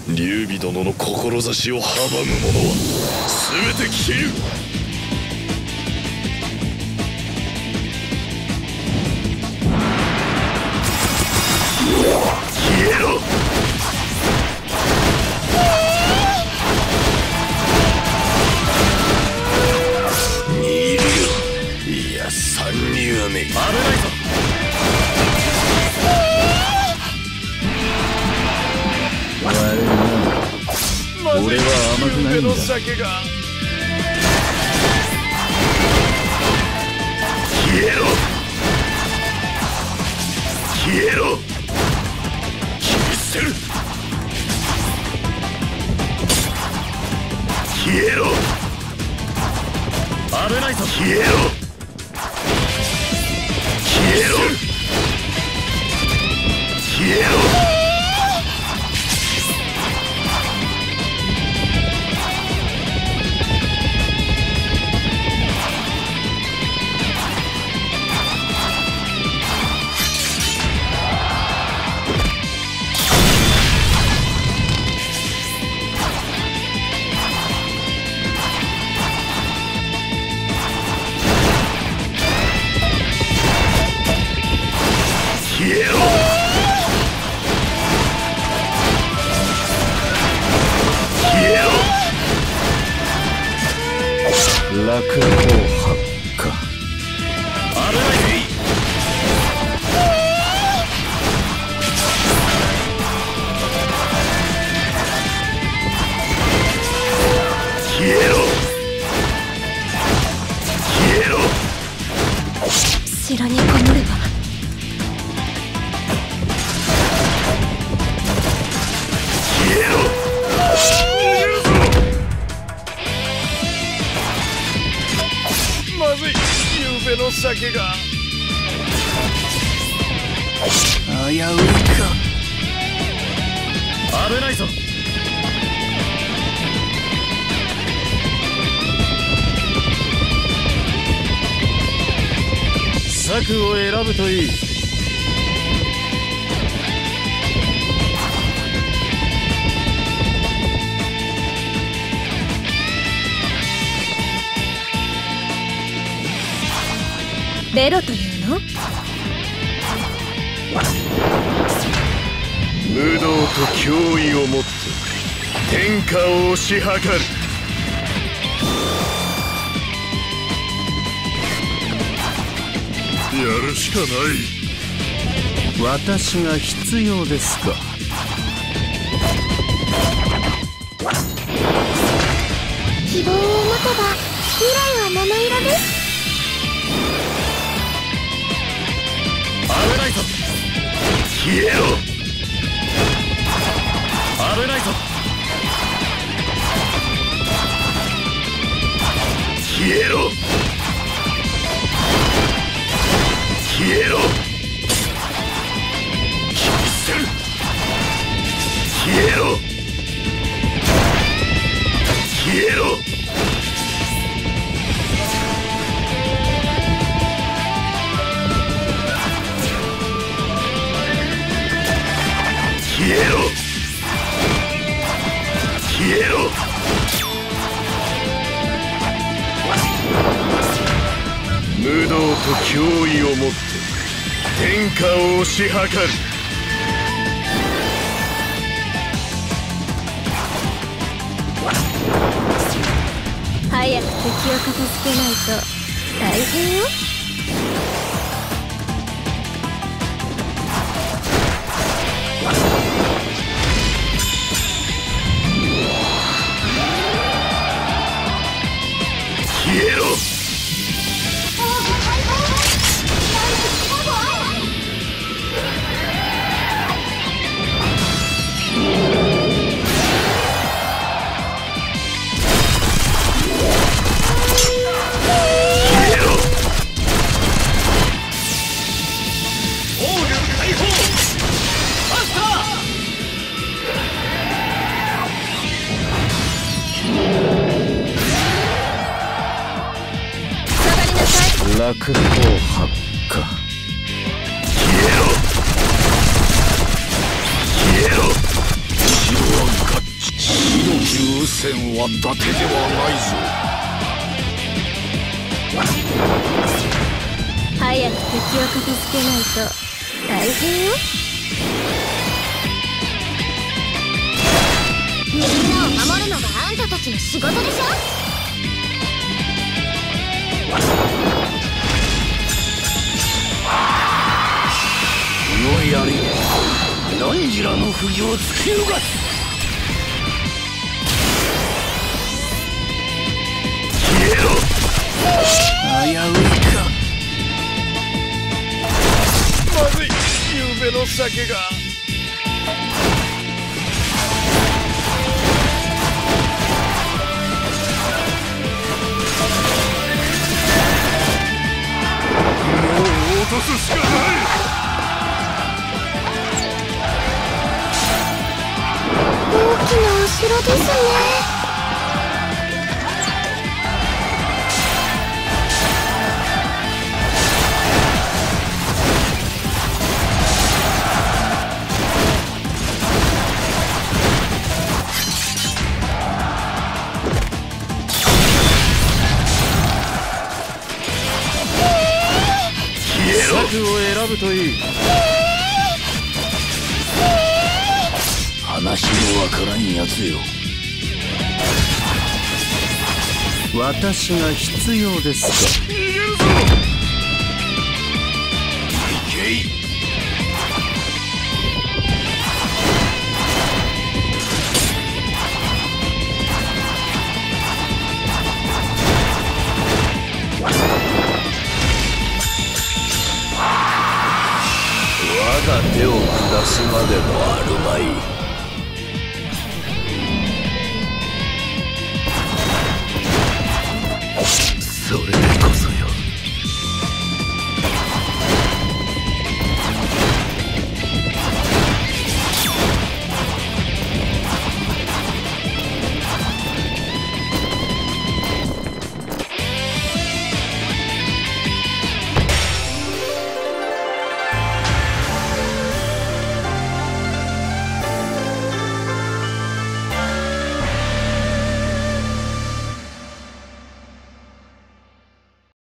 劉備殿の志を阻む者は全て斬る。消えろ。2いるよ。いや3人はね。危ないぞ。 俺は甘くないんだ。 消えろ。消えろ。切り捨てる。消えろ。 危ないぞ。 消えろ。消えろ。消えろ。消えろ。消えろ。 落語発火。 危ないぜ。消えろ。消えろ。 城にこもれば。 消えろ。逃げるぞ。まずい。ゆうべの酒が危ういか。 危ないぞ。 策を選ぶといい。 ベロというの？ 無道と脅威をもって天下を推し量る。やるしかない。 私が必要ですか。 希望を持てば未来は七色です。 危ないぞ。消えろ。 危ないぞ。 消えろ。消えろ。切り捨てる。消えろ。消えろ。消えろ。消えろ。無道と脅威をもって天下を推し量る。 早く敵を片付けないと大変よ。 消えろ。 落語発火。 消えろ。消えろ。城は受かっ戦は伊達ではないぞ。 早く敵を片付けないと大変よ。みんなを守るのがあんたたちの仕事でしょ。 この槍で何時らの不義を突き逃す。消えろ。危ういか。まずい、夕べの酒が。もう落とすしかない。 大きなお城ですね。 策を選ぶといい。 話のわからんやつよ。 私が必要ですか。 逃げるぞ。行けい。我が手を下すまでもあるまい。